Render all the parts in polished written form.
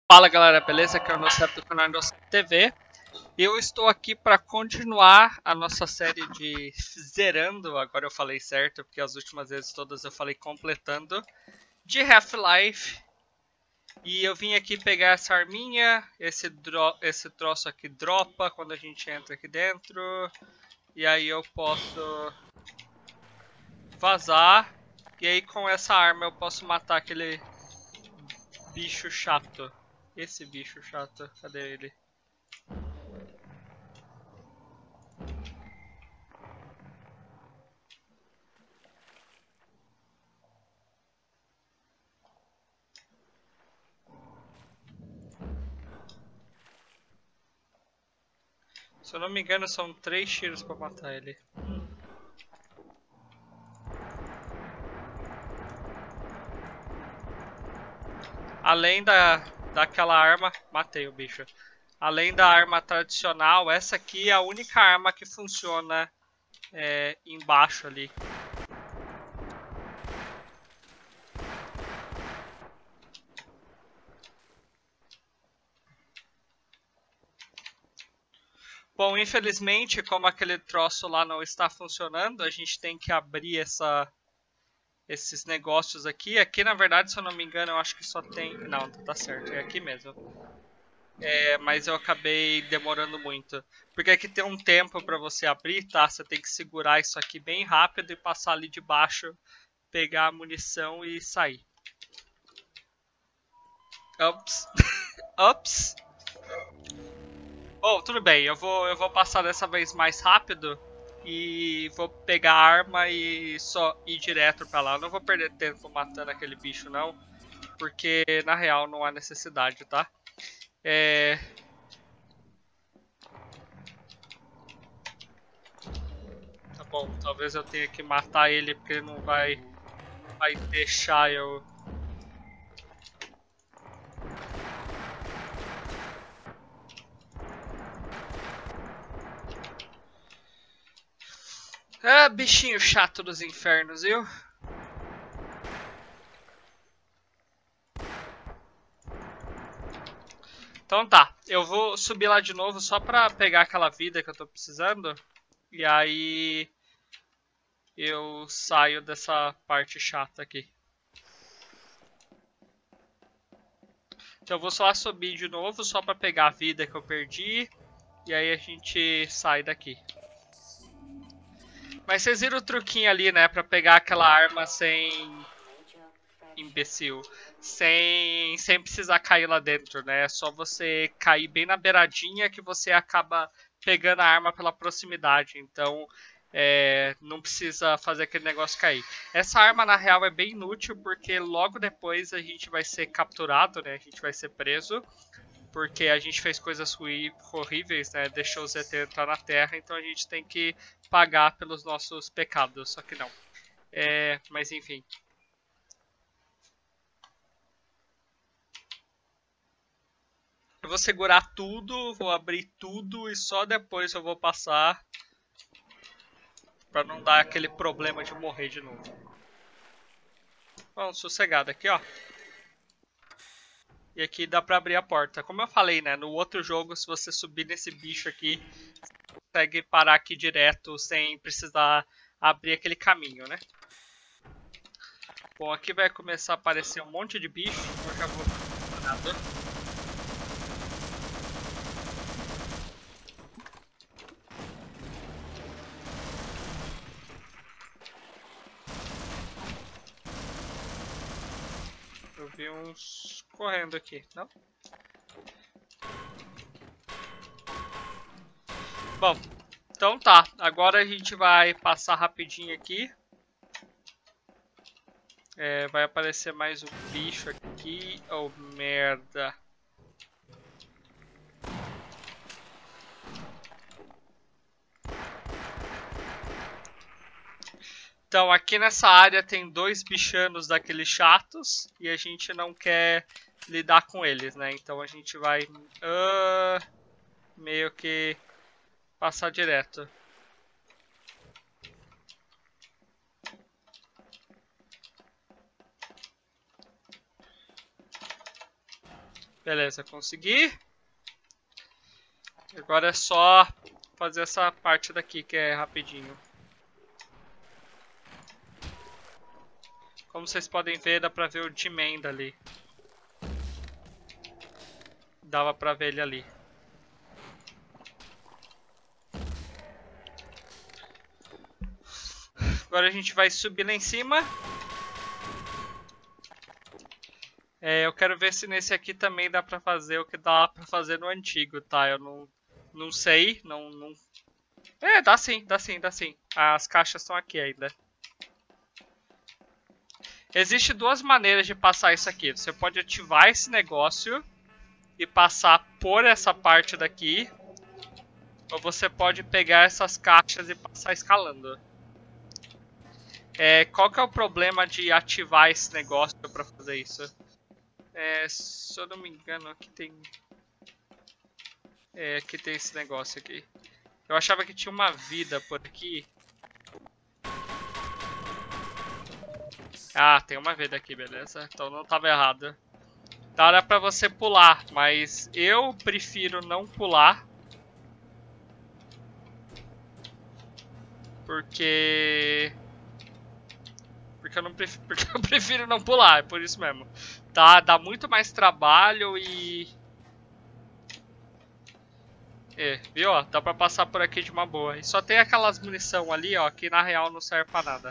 Fala galera, beleza? Aqui é o Noceto do canal Noceto TV. Eu estou aqui para continuar a nossa série de zerando, agora eu falei certo, porque as últimas vezes todas eu falei completando, de Half-Life. E eu vim aqui pegar essa arminha, esse troço aqui dropa quando a gente entra aqui dentro. E aí eu posso vazar, e aí com essa arma eu posso matar aquele bicho chato. Esse bicho chato, cadê ele? Se eu não me engano, são 3 tiros pra matar ele. Além daquela arma... Matei o bicho. Além da arma tradicional, essa aqui é a única arma que funciona embaixo ali. Bom, infelizmente, como aquele troço lá não está funcionando, a gente tem que abrir esses negócios aqui. Aqui, na verdade, se eu não me engano, eu acho que só tem... Não, tá certo, é aqui mesmo. Mas eu acabei demorando muito. Porque aqui tem um tempo pra você abrir, tá? Você tem que segurar isso aqui bem rápido e passar ali de baixo, pegar a munição e sair. Ups. Ups. Bom, tudo bem, eu vou passar dessa vez mais rápido e vou pegar a arma e só ir direto pra lá. Eu não vou perder tempo matando aquele bicho não, porque na real não há necessidade, tá? Tá bom, talvez eu tenha que matar ele porque ele não vai deixar eu... Ah, bichinho chato dos infernos, viu? Então tá, eu vou subir lá de novo só pra pegar aquela vida que eu tô precisando. E aí eu saio dessa parte chata aqui. Então eu vou só subir de novo só pra pegar a vida que eu perdi. E aí a gente sai daqui. Mas vocês viram o truquinho ali, né? Pra pegar aquela arma sem... Imbecil. Sem precisar cair lá dentro, né? É só você cair bem na beiradinha que você acaba pegando a arma pela proximidade. Então, não precisa fazer aquele negócio cair. Essa arma, na real, é bem inútil porque logo depois a gente vai ser capturado, né? A gente vai ser preso. Porque a gente fez coisas horríveis, né? Deixou o ZT entrar na Terra, então a gente tem que pagar pelos nossos pecados. Só que não. Mas enfim. Eu vou segurar tudo, vou abrir tudo e só depois eu vou passar pra não dar aquele problema de morrer de novo. Vamos, sossegado aqui, ó. E aqui dá pra abrir a porta. Como eu falei, né, no outro jogo, se você subir nesse bicho aqui, você consegue parar aqui direto sem precisar abrir aquele caminho, né? Bom, aqui vai começar a aparecer um monte de bicho, eu já vou... Eu vi uns correndo aqui, não? Bom, então tá. Agora a gente vai passar rapidinho aqui. Vai aparecer mais um bicho aqui. Oh, merda. Então, aqui nessa área tem 2 bichanos daqueles chatos. E a gente não quer lidar com eles, né? Então a gente vai meio que passar direto. Beleza, consegui. Agora é só fazer essa parte daqui que é rapidinho. Como vocês podem ver, dá pra ver o G-Man dali. Dava pra ver ele ali. Agora a gente vai subir lá em cima. Eu quero ver se nesse aqui também dá pra fazer o que dá pra fazer no antigo, tá? Eu não sei, não... dá sim, dá sim, dá sim. As caixas estão aqui ainda. Existem duas maneiras de passar isso aqui. Você pode ativar esse negócio e passar por essa parte daqui. Ou você pode pegar essas caixas e passar escalando. Qual que é o problema de ativar esse negócio pra fazer isso? Se eu não me engano, aqui tem... aqui tem esse negócio aqui. Eu achava que tinha uma vida por aqui. Ah, tem uma vida aqui, beleza. Então não estava errado. Dá pra você pular, mas eu prefiro não pular. Porque eu prefiro não pular, é por isso mesmo. Tá, dá muito mais trabalho e... viu? Ó, dá pra passar por aqui de uma boa. E só tem aquelas munição ali, ó, que na real não serve pra nada.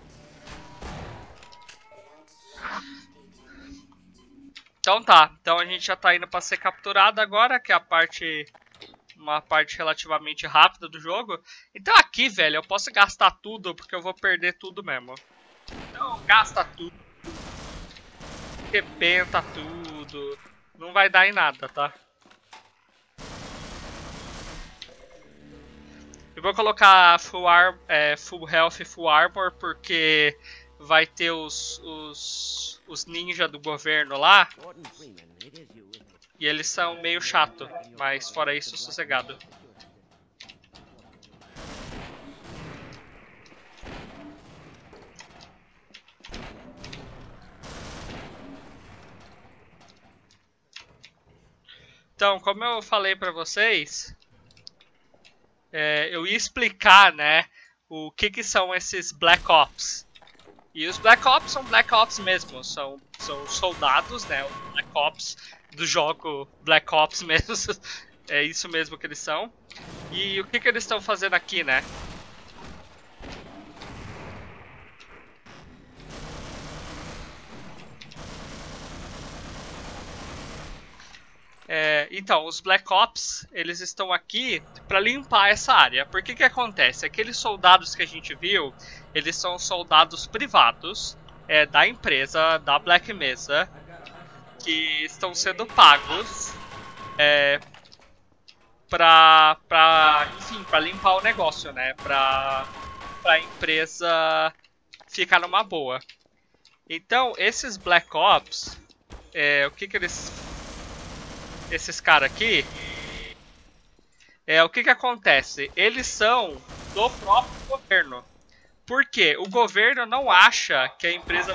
Então tá, então a gente já tá indo pra ser capturado agora, que é uma parte relativamente rápida do jogo. Então aqui, velho, eu posso gastar tudo, porque eu vou perder tudo mesmo. Então gasta tudo, arrebenta tudo, não vai dar em nada, tá? Eu vou colocar full health e full armor, porque vai ter os ninjas do governo lá. E eles são meio chato, mas fora isso, sossegado. Então, como eu falei pra vocês, eu ia explicar, né, o que são esses Black Ops. E os Black Ops são Black Ops mesmo, são soldados, né, os Black Ops do jogo Black Ops mesmo, é isso mesmo que eles são. E o que eles estão fazendo aqui, né? Então, os Black Ops, eles estão aqui para limpar essa área. Por que acontece? Aqueles soldados que a gente viu, eles são soldados privados da empresa, da Black Mesa, que estão sendo pagos enfim, para limpar o negócio, né? Para a empresa ficar numa boa. Então, esses Black Ops, o que eles... Esses caras aqui, o que acontece? Eles são do próprio governo. Por quê? O governo não acha que a empresa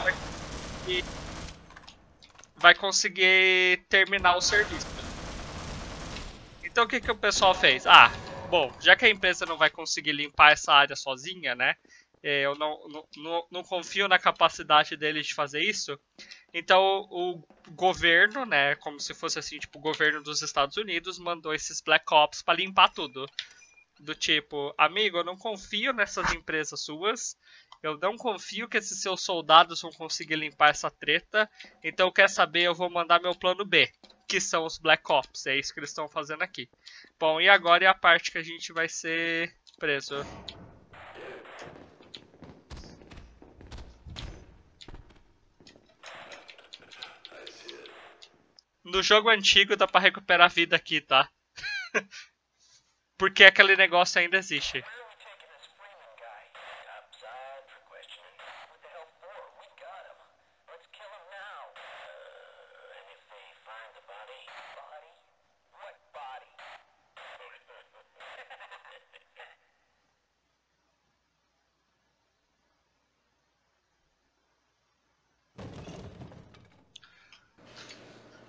vai conseguir terminar o serviço. Então o que o pessoal fez? Ah, bom, já que a empresa não vai conseguir limpar essa área sozinha, né? Eu não confio na capacidade deles de fazer isso. Então o governo, né, como se fosse assim, tipo, o governo dos Estados Unidos mandou esses Black Ops para limpar tudo. Do tipo, amigo, eu não confio nessas empresas suas. Eu não confio que esses seus soldados vão conseguir limpar essa treta. Então, quer saber, eu vou mandar meu plano B, que são os Black Ops. É isso que eles estão fazendo aqui. Bom, e agora é a parte que a gente vai ser preso. No jogo antigo dá pra recuperar a vida aqui, tá? Porque aquele negócio ainda existe.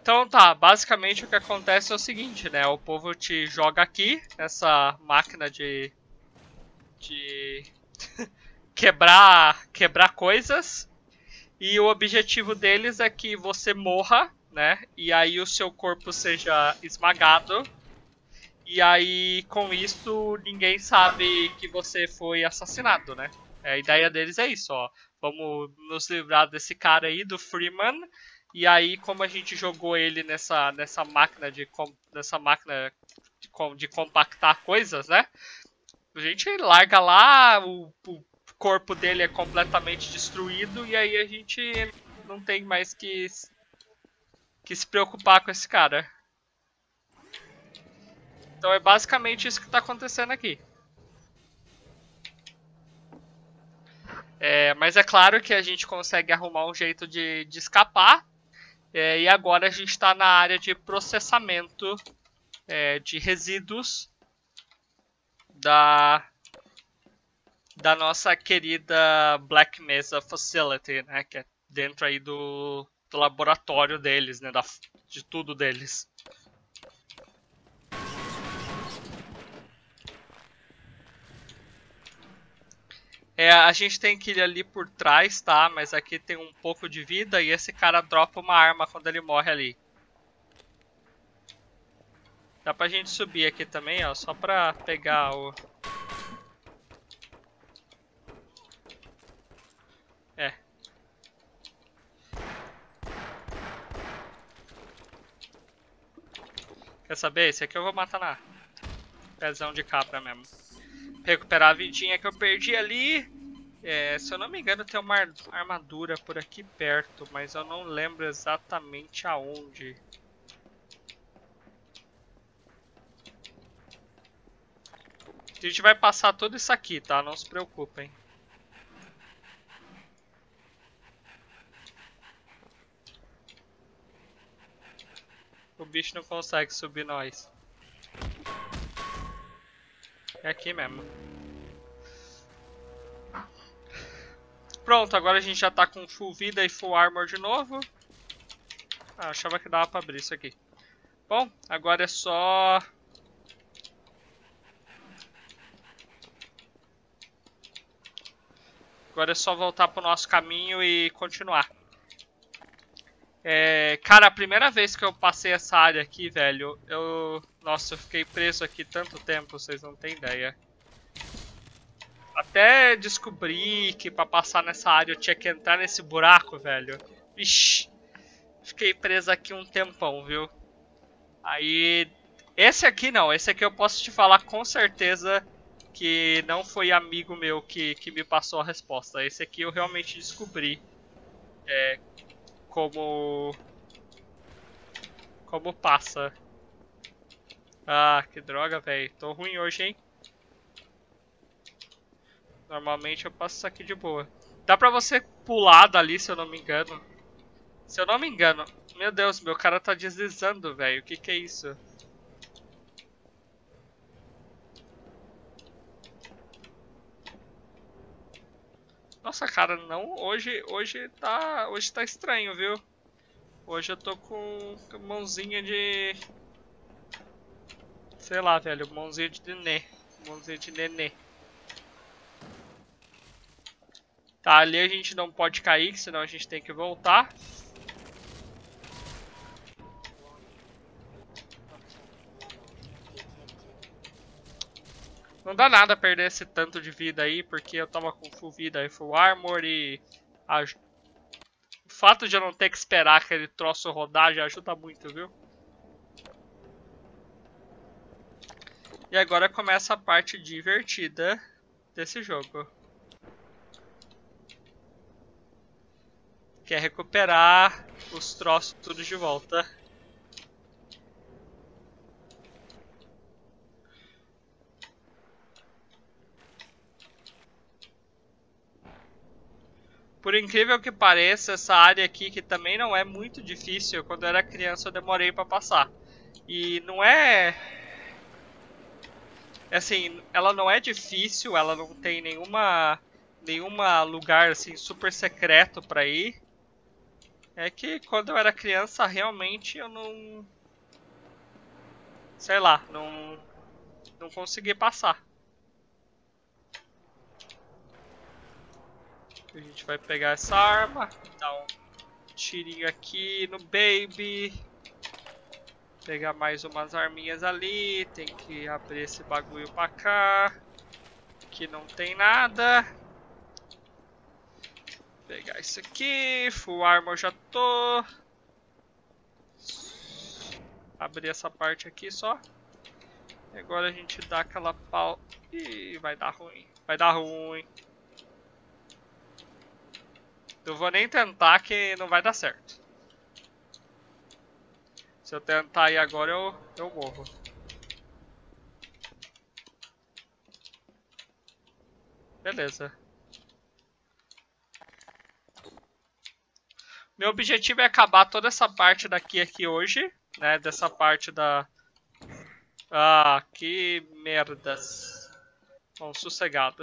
Então tá, basicamente o que acontece é o seguinte, né? O povo te joga aqui, nessa máquina de quebrar coisas. E o objetivo deles é que você morra, né? E aí o seu corpo seja esmagado. E aí, com isso, ninguém sabe que você foi assassinado, né? A ideia deles é isso, ó. Vamos nos livrar desse cara aí, do Freeman. E aí, como a gente jogou ele nessa máquina de compactar coisas, né? A gente larga lá, o corpo dele é completamente destruído e aí a gente não tem mais que se preocupar com esse cara. Então é basicamente isso que está acontecendo aqui. Mas é claro que a gente consegue arrumar um jeito de escapar. E agora a gente está na área de processamento de resíduos da nossa querida Black Mesa Facility, né? Que é dentro aí do laboratório deles, né? De tudo deles. A gente tem que ir ali por trás, tá? Mas aqui tem um pouco de vida e esse cara dropa uma arma quando ele morre ali. Dá pra gente subir aqui também, ó, só pra pegar o... Quer saber? Esse aqui eu vou matar na pezão de cabra mesmo. Recuperar a vidinha que eu perdi ali. Se eu não me engano tem uma armadura por aqui perto, mas eu não lembro exatamente aonde. A gente vai passar tudo isso aqui, tá? Não se preocupem. O bicho não consegue subir nós. É aqui mesmo. Pronto, agora a gente já tá com full vida e full armor de novo. Ah, achava que dava pra abrir isso aqui. Bom, agora é só... Agora é só voltar pro nosso caminho e continuar. Cara, a primeira vez que eu passei essa área aqui, velho, Nossa, eu fiquei preso aqui tanto tempo, vocês não têm ideia. Até descobri que pra passar nessa área eu tinha que entrar nesse buraco, velho. Ixi, fiquei preso aqui um tempão, viu? Aí... Esse aqui não, esse aqui eu posso te falar com certeza que não foi amigo meu que me passou a resposta. Esse aqui eu realmente descobri como passa. Ah, que droga, velho. Tô ruim hoje, hein? Normalmente eu passo isso aqui de boa. Dá pra você pular dali, se eu não me engano. Se eu não me engano. Meu Deus, meu cara tá deslizando, velho. O que que é isso? Nossa, cara, não. Hoje tá estranho, viu? Hoje eu tô com mãozinha de... Sei lá, velho. Mãozinha de nenê. Mãozinha de nenê. Tá, ali a gente não pode cair, senão a gente tem que voltar. Não dá nada perder esse tanto de vida aí, porque eu tava com full vida e full armor e... O fato de eu não ter que esperar aquele troço rodar já ajuda muito, viu? E agora começa a parte divertida desse jogo. Que é recuperar os troços tudo de volta. Por incrível que pareça, essa área aqui, que também não é muito difícil, quando eu era criança eu demorei pra passar. E não é... Assim, ela não é difícil, ela não tem nenhuma lugar assim super secreto pra ir. É que quando eu era criança, realmente eu não... Sei lá, não consegui passar. A gente vai pegar essa arma, dar um tirinho aqui no baby. Pegar mais umas arminhas ali, tem que abrir esse bagulho pra cá. Aqui não tem nada. Pegar isso aqui, full armor já tô. Abrir essa parte aqui só. E agora a gente dá aquela pau. Ih, vai dar ruim. Vai dar ruim. Não vou nem tentar que não vai dar certo. Se eu tentar ir agora eu morro. Beleza. Meu objetivo é acabar toda essa parte daqui hoje, né? Dessa parte da... Ah, que merdas. Bom, sossegado.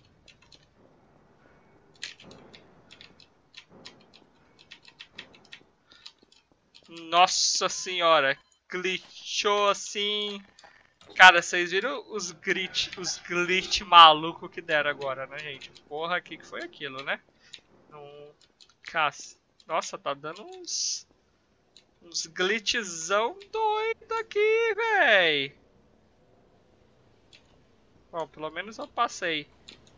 Nossa senhora, glitchou assim. Cara, vocês viram os glitch maluco que deram agora, né, gente? Porra, que foi aquilo, né? Nossa, tá dando uns glitchzão doido aqui, véi. Bom, pelo menos eu passei.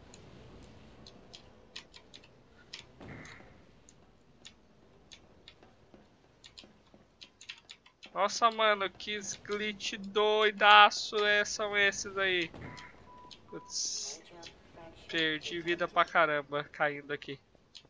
Nossa, mano, que glitch doidaço são esses aí. Putz, perdi vida pra caramba caindo aqui.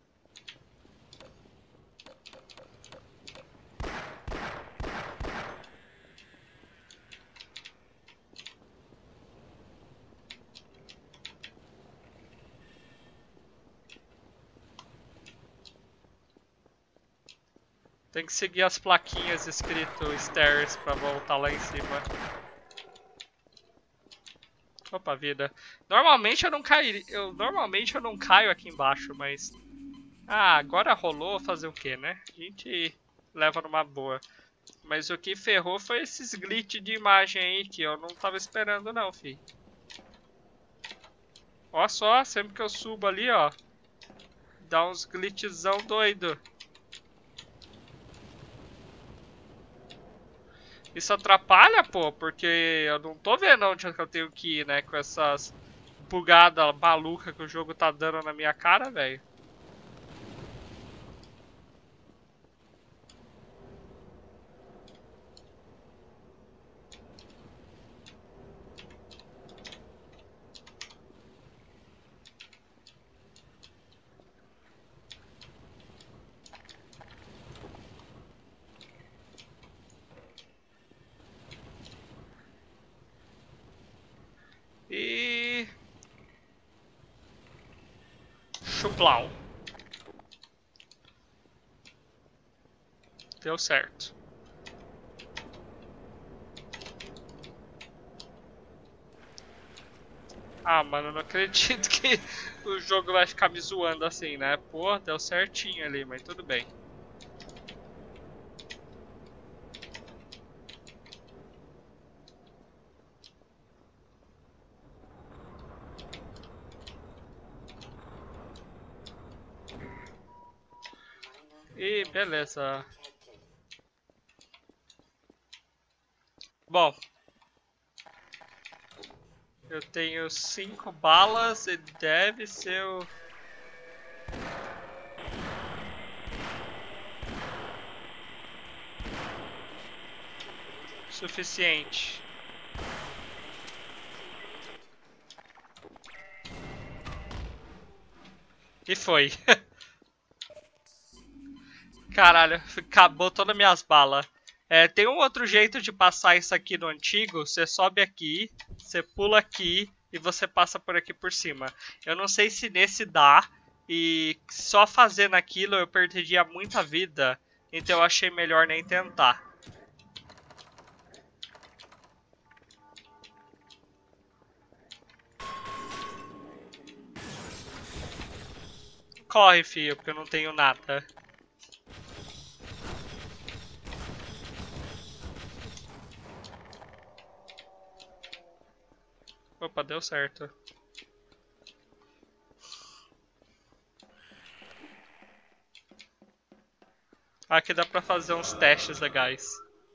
Tem que seguir as plaquinhas escrito stairs pra voltar lá em cima. Opa, vida. Normalmente eu não cairia, normalmente eu não caio aqui embaixo, mas agora rolou, fazer o que, né? A gente leva numa boa. Mas o que ferrou foi esses glitch de imagem aí que eu não tava esperando não, fi. Ó só, sempre que eu subo ali, ó, dá uns glitchzão doido. Isso atrapalha, pô, porque eu não tô vendo onde eu tenho que ir, né? Com essas bugadas malucas que o jogo tá dando na minha cara, velho. E... Chuplau. Deu certo. Ah, mano, não acredito que o jogo vai ficar me zoando assim, né? Pô, deu certinho ali, mas tudo bem. E beleza. Bom, eu tenho 5 balas e deve ser o... suficiente. E foi. Caralho, acabou todas as minhas balas. Tem um outro jeito de passar isso aqui no antigo. Você sobe aqui, você pula aqui e você passa por aqui por cima. Eu não sei se nesse dá. E só fazendo aquilo eu perderia muita vida. Então eu achei melhor nem tentar. Corre, filho, porque eu não tenho nada. Opa, deu certo. Aqui dá pra fazer uns testes legais.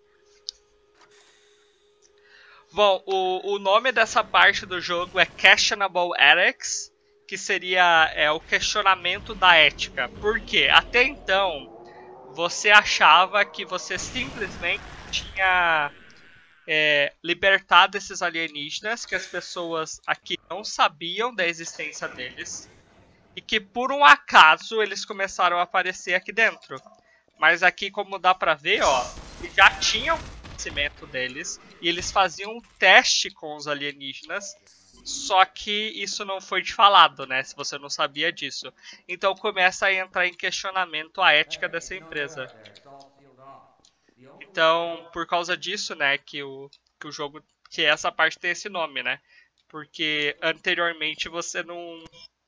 Bom, o nome dessa parte do jogo é Questionable Ethics, que seria o questionamento da ética. Por quê? Até então, você achava que você simplesmente tinha libertado esses alienígenas, que as pessoas aqui não sabiam da existência deles, e que por um acaso eles começaram a aparecer aqui dentro. Mas aqui, como dá pra ver, ó, já tinham conhecimento deles e eles faziam um teste com os alienígenas. Só que isso não foi te falado, né? Se você não sabia disso. Então começa a entrar em questionamento a ética dessa empresa. Então, por causa disso, né, que o jogo, que essa parte tem esse nome, né? Porque anteriormente você não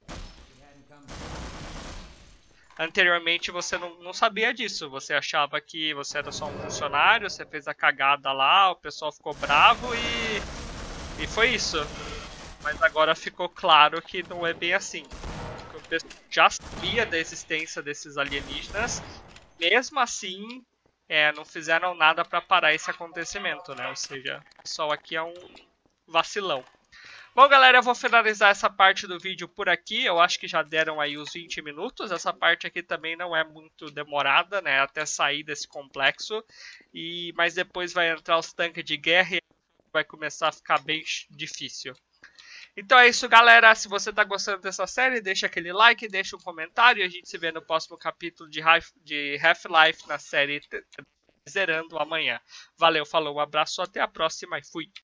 não sabia disso. Você achava que você era só um funcionário, você fez a cagada lá, o pessoal ficou bravo e foi isso. Mas agora ficou claro que não é bem assim. O pessoal já sabia da existência desses alienígenas, mesmo assim não fizeram nada para parar esse acontecimento, né? Ou seja, o pessoal aqui é um vacilão. Bom, galera, eu vou finalizar essa parte do vídeo por aqui. Eu acho que já deram aí os 20 minutos. Essa parte aqui também não é muito demorada, né? Até sair desse complexo. Mas depois vai entrar os tanques de guerra e vai começar a ficar bem difícil. Então é isso, galera. Se você tá gostando dessa série, deixa aquele like, deixa um comentário. E a gente se vê no próximo capítulo de Half-Life na série Zerando amanhã. Valeu, falou, um abraço, até a próxima e fui!